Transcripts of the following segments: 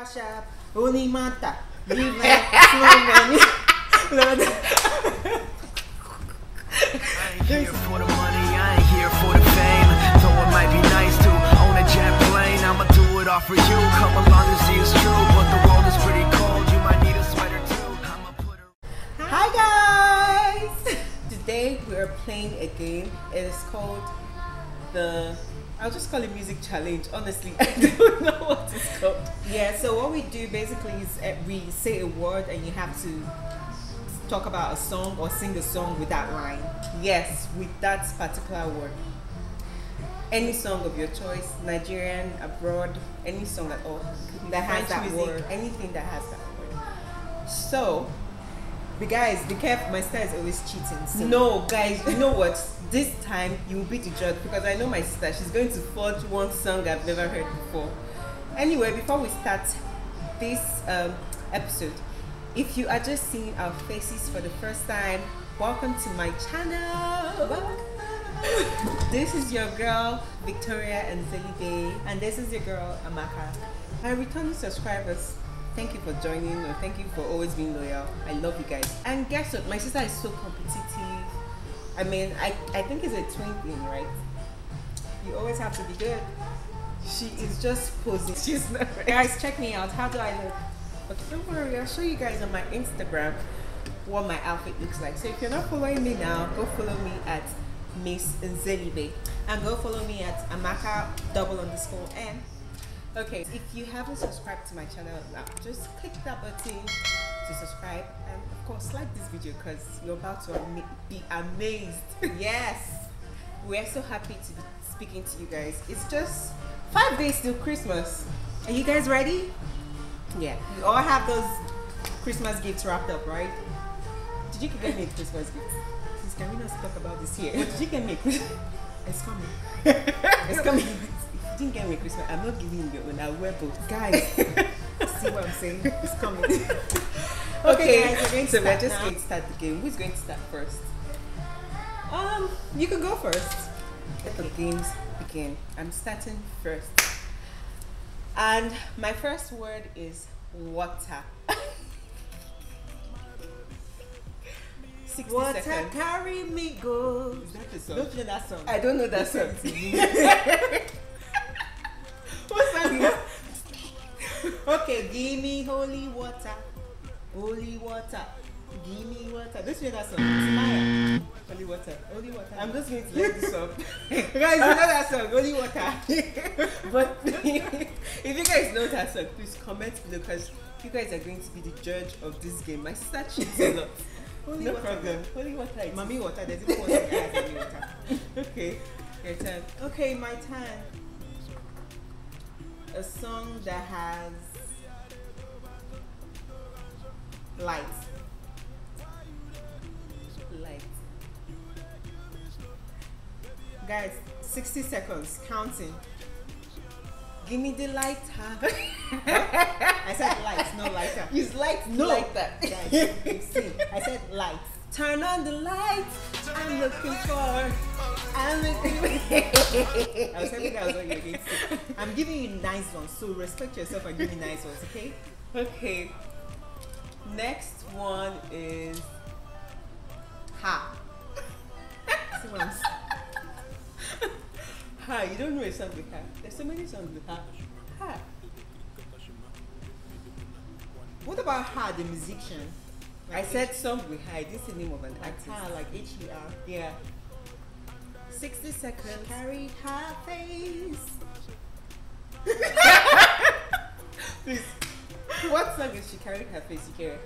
Cash App, only Mata, leave slow money. Lord. I ain't here for the money, I ain't here for the fame. Though it might be nice to own a jet plane, I'ma do it all for you. Come along and see it's true, but the world is pretty cold. You might need a sweater too. I'ma put her. Hi guys! Today we are playing a game. It is called I'll just call it Music Challenge. Honestly, I don't know what it's called. Yeah, so what we do basically is we say a word and you have to talk about a song or sing a song with that line. Yes, with that particular word. Any song of your choice, Nigerian, abroad, any song at all that has that word, anything that has that word. So, guys, be careful. My sister is always cheating. So. No, guys, you know what? This time you will be the judge because I know my sister. She's going to forge one song I've never heard before. Anyway, before we start this episode, if you are just seeing our faces for the first time, welcome to my channel. Welcome. This is your girl Victoria Nzelibe, and this is your girl Amaka. My returning subscribers, thank you for joining, or thank you for always being loyal. I love you guys. And guess what? My sister is so competitive. I mean, I think it's a twin thing, right? You always have to be good. She is just posing. She's not ready. Guys, check me out. How do I look? But don't worry, I'll show you guys on my Instagram what my outfit looks like. So if you're not following me now, go follow me at Miss Nzelibe and go follow me at Amaka__M. Okay, if you haven't subscribed to my channel now, just click that button to subscribe and of course like this video because you're about to be amazed. Yes, we're so happy to be speaking to you guys. It's just 5 days till Christmas. Are you guys ready? Yeah, you all have those Christmas gifts wrapped up, right? Did you get me a Christmas gift? Please, can we not talk about this here? What did you get me? It's coming. It's coming. If you didn't get me a Christmas, I'm not giving you one. I'll wear both. Guys, see what I'm saying? It's coming. Okay, guys, we're just going to start the game. Who's going to start first? You can go first. Let the games begin. I'm starting first. And my first word is water. 60 water seconds. Carry me go. Is that the song? Don't you know that song? I don't know that song. What song is that? Okay, give me holy water. Holy water. Give me water. Don't you know that song? It's Maya. Holy water. Holy water. I'm just going to let this up. Guys, you know that song, Holy Water. But if you guys know that song, please comment below because you guys are going to be the judge of this game. My sister cheats a lot. Holy no water. Problem. Holy water. Mommy water. There's no water that has any water. Okay. Your turn. Okay, my turn. A song that has light. Light. Guys, 60 seconds. Counting. Give me the lighter. I said light, no lighter. Use light, no lighter. Guys, you see. I said light. Turn on the lights. I'm looking for. I was hoping that was what you were going to say. I'm giving you nice ones, so respect yourself and give me nice ones, okay? Okay. Next one is Ha. See what I'm saying? Ha, you don't know a song with Ha. There's so many songs with Ha. Ha. What about Ha, the musician? Like I said song with Ha. I didn't say the name of an artist. Ha, like H-E-R. Yeah. 60 seconds. Carry her face. Please. What song is she carrying her face? You care?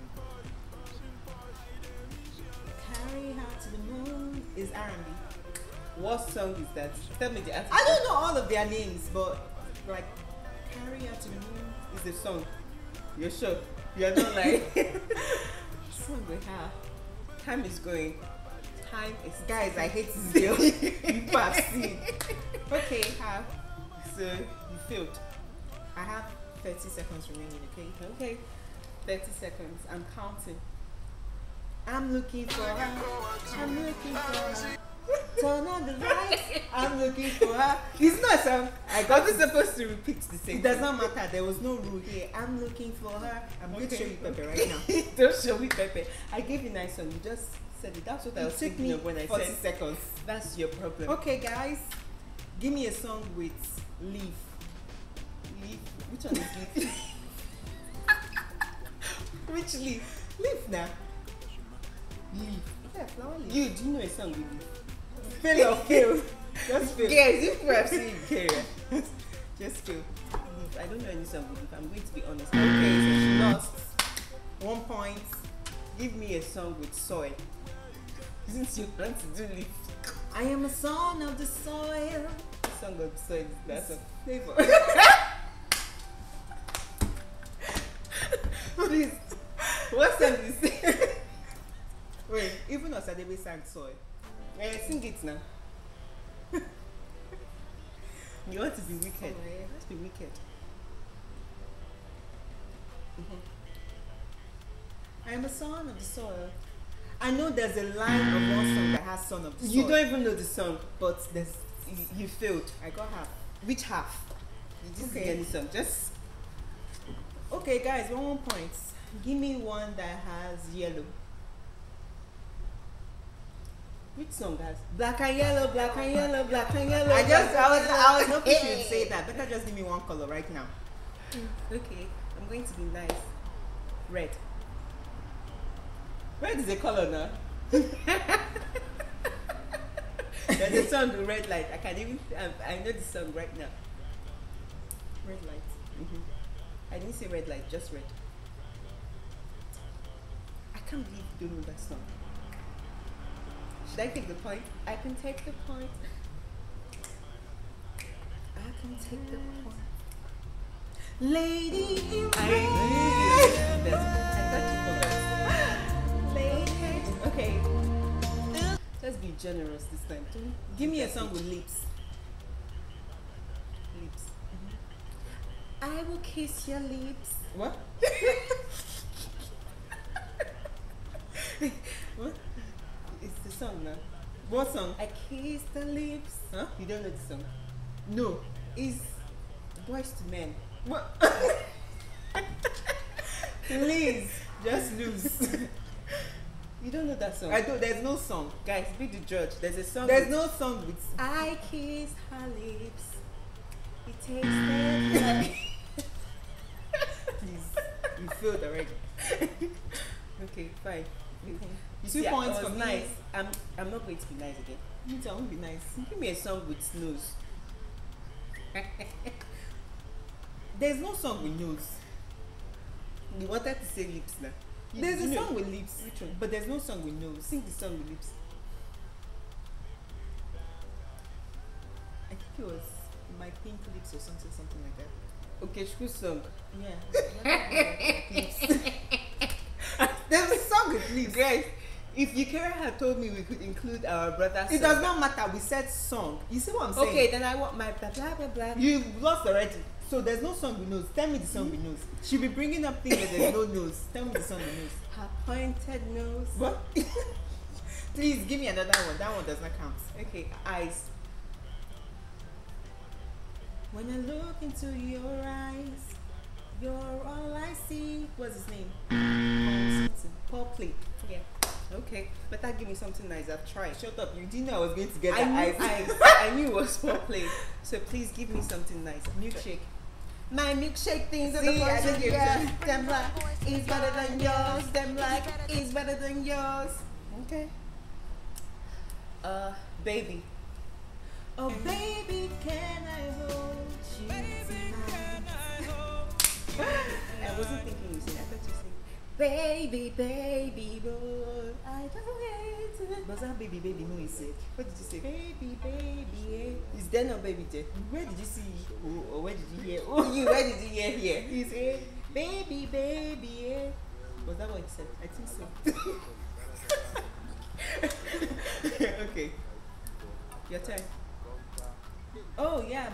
Carry her to the moon is R&B. What song is that? Tell me the artist. I don't know all of their names, but like Carry Her to the Moon is the song. You're sure? You're not like song with her. Time is going. Time is guys. I hate this deal. You have seen. Okay, have. So you failed. I have 30 seconds remaining. Okay. 30 seconds. I'm counting. I'm looking for her. I'm looking for her. Turn on the lights. I'm looking for her. It's not a song. I got it supposed to repeat the same. It does not matter. There was no rule here. I'm looking for her. I'm going to show you Pepe right now. Don't show me Pepe. I gave you a nice song. You just said it. That's what I was It took thinking me of when I 40 said seconds. that's your problem. Okay, guys. Give me a song with leaf. Leaf. Which one is leaf? Which leaf? Leaf now. Leaf. Yeah, flower leaf. You do you know a song with leaf? Fail or fail. Just fail. Guys, if you have seen Kara, just fail. Leaf. I don't know any song with leaf. I'm going to be honest. Okay, so she lost 1 point. Give me a song with soil. Since you want to do leaf, I am a son of the soil. the song of soil. That's a Flavor. please. What song is it? Wait, even Osadebe sang soil. Sing it now. You want to be wicked. Soil. Let's be wicked. I am a son of the soil. I know there's a line of one song that has son of the soil. You don't even know the song, but There's, you failed. I got half. Which half? You didn't Okay. sing any song. Just Okay, guys, 1 point. Give me one that has yellow. which song has black and yellow, black and yellow, black and yellow? I was hoping she would Hey. say that. Better just give me one color right now. Okay, I'm going to be nice. Red. Red is a color now. There's a song with red light. I can even I know the song right now. Red light. I didn't say red light, just red. I can't believe you don't know that song. Should I take the point? I can take the point. I can take the point. Lady in I red. knew I thought you forgot. Lady. Okay. Let's be generous this time. Don't Give me a that song bitch. with lips. Lips. I will kiss your lips. What? What? It's the song now. What song? I kiss the lips. Huh? You don't know the song? No. It's Boys to Men. What? Please, just lose. You don't know that song? I don't. There's no song. Guys, be the judge. There's a song. There's with- no song with. I kiss her lips. It tastes like. Please, you failed already. Okay, fine. You 2 see, points I for was me. nice. I'm not going to be nice again. Me too, I won't be nice. Give me a song with snows. There's no song with nose. You wanted to say lips now. There's a You know- song with lips. Which one? But there's no song with nose. Sing the song with lips. I think it was My Pink Lips or something like that. Okay, whose song? Yeah. There's a song with lips. Guys, if Yukira had told me we could include our brother's It song. does not matter. We said song. You see what I'm saying? Okay, then I want my blah blah blah blah. You lost already. So there's no song with nose. Tell me the song with nose. She'll be bringing up things that there's no nose. Tell me the song with nose. Her pointed nose. What? Please give me another one. That one does not count. Okay, eyes. When I look into your eyes, you're all I see. What's his name? Paul Play. Yeah. Okay, better give me something nice. I've tried. Shut up. You didn't know I was going to get I that knew, eyes. I knew it was Paul Play. So please give me something nice. Milkshake. My milkshake things are See, the I ones think that you yours. should. Them like is better than yours. Them like is better than yours. Okay. Baby. Oh baby, can I hold you tonight? I wasn't thinking you said. I thought you said, baby, baby, boy. I don't hate it. Was that baby no he said? What did you say? Baby, baby, Is there no baby there? where did you see? Or where did you hear? You, where did you hear here? He said, baby, baby. Was that what he said? I think so. Okay. Your turn. Oh yeah.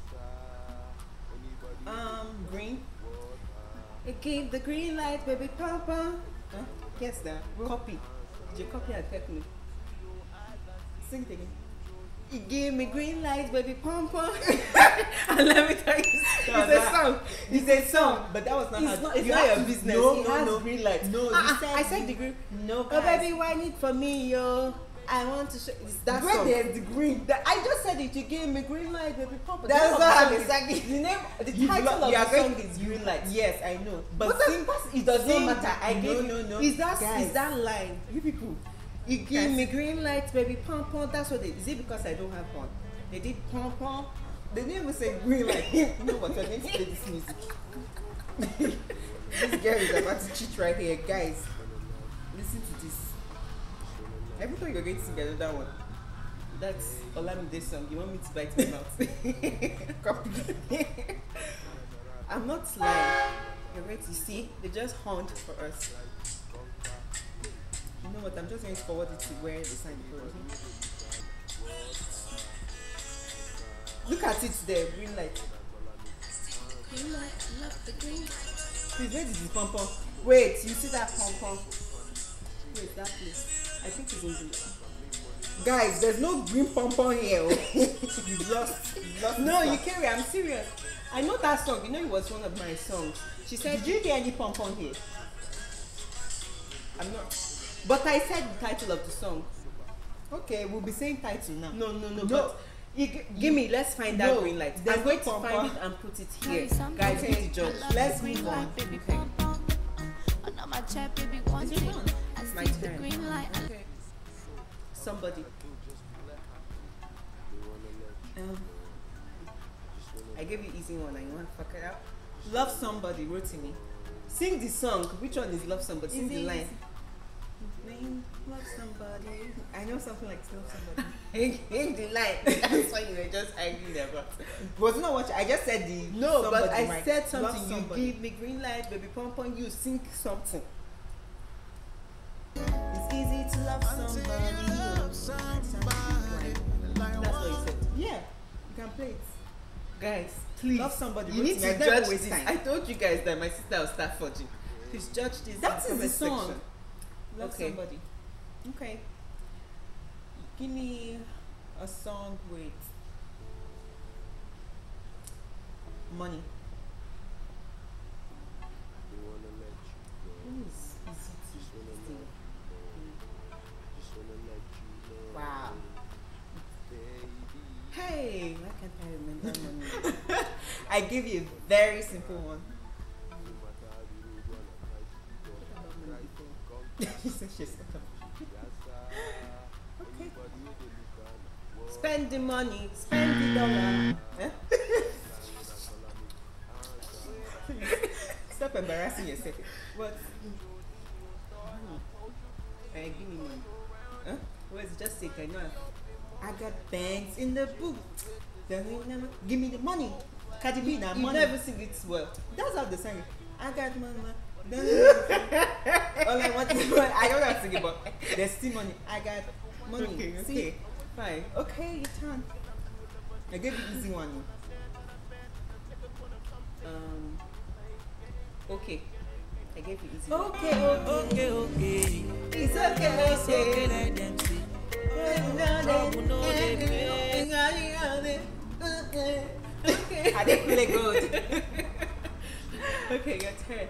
Green. It gave the green light, baby, papa. Huh? Guess that. Copy. Did you copy and take me? Sing it again. You give me green lights, baby, pom pom. And let me tell you, it's a song. It's a song, but that was not. It's how, not. It's you not have your to- business. No, It has no, green light. no. I said the green. No, Oh baby, why need for me, yo? I want to show. It's that Where song. there's the green. I just said it. You give me green light, baby, pom pom. That's what what exactly. The name, the You title blo- of you are the going- song is green light. Yes, I know. But But sing, it does not sing- matter. I no, gave no, you. no. Is Guys. that line? you people. You give Guys. me green light, baby, pom pom. That's what it is. It because I don't have one? They did pom pom. They didn't even say green light. You know what? We're going to play this music. This girl is about to cheat right here, guys. Listen to this. Every time you're going to sing another one. That's Olamide's song. You want me to bite my mouth? Copy. I'm not lying. You're going to see. They just hunt for us. You know what? I'm just going to forward it to where they signed the chorus. Look at it there, green light. Green light, love the green light. Please, where did the pom pom? Wait, you see that pom pom? Wait, that place. I think it's in the. Guys, there's no green pom pom here. You've lost. No, this you one. carry. I'm serious. I know that song. You know, it was one of my songs. She said, Did you hear any pom pom here? "I'm not." But I said the title of the song. Okay, we'll be saying title now. No. No. But give me. Let's find that No, green light. there's I'm going no to pom find pom. it and put it Tell here. you something, Guys, okay. be the judge. I love Let's the green move on. light, baby, Okay. pom pom. Under my chair, baby, one Is it thing. on? I My see the turn. green light. Okay. Somebody. I gave you easy one and you want to fuck it up. Love somebody, Rotimi. Sing the song. Which one is love somebody? Sing the Easy, line. Name, love somebody. I know something like love somebody. Sing the line. That's what you were just arguing about. Was not what I just said. The No, but somebody I might said love something. You somebody. give me green light, baby pom pom. You sing something. It's easy to love somebody. That's what you said. Yeah, you can play it. Guys, please. Love somebody. You need Rotimi, to I never judge waste this. time. I told you guys that my sister will start forging. Please judge this. That in is the comment song. section. Love Okay. somebody. Okay. Give me a song with money. Who is easy to Wow. Hey, why can't I remember money? I give you a very simple one. She said she's stuck up. Okay. Spend the money, spend the dollar. Eh? Stop embarrassing yourself. What? Hey, give me money. Huh? Where's just say I know. I got bands in the boot. Give me the money. Cardi B now You money. never sing it well. That's how they sang it. I got money. All I want is money. I don't know how to sing it, but there's still money. I got money. Okay, See? okay. Fine. Okay, your turn. I gave you easy one. Okay. I gave you easy. Okay, okay. It's okay, okay. let them see. Okay. I did really good. Okay, your turn.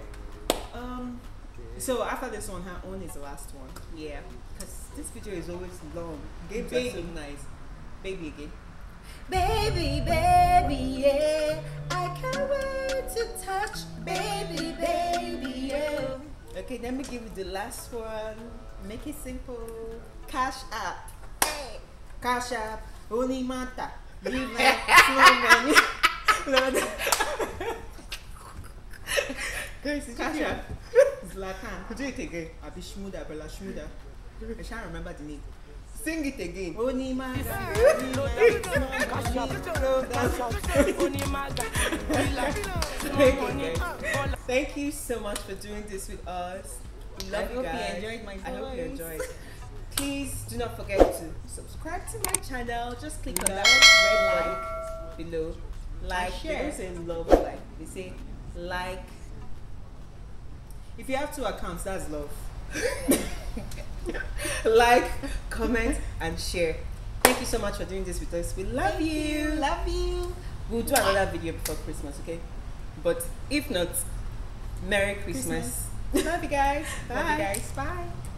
So after this one, her own is the last one. Yeah, because this video is always long. Games Baby. are so nice. Baby again. Baby, baby, yeah. I can't wait to touch. Baby, baby, yeah. Okay, let me give you the last one. Make it simple. Cash app. Hey. Cash app. Only matter. Give my slow money. Lord. Guys, did you Cash hear? app. Zlatan. Do it again. Abi Shmuda, Bella Shmuda. I can't remember the name. Sing it again. Only matter. Okay, guys. Thank you so much for doing this with us. We love I you hope you guys. enjoyed my I hope you voice. enjoyed. Please do not forget to subscribe to my channel. Just click on that red like below. Like, they share. don't say love like, they say like. If you have 2 accounts, that's love. Like, comment, and share. Thank you so much for doing this with us. We love you. Love you. We'll do another video before Christmas, okay? But if not, Merry Christmas. Love you guys. Bye. Love you guys. Bye.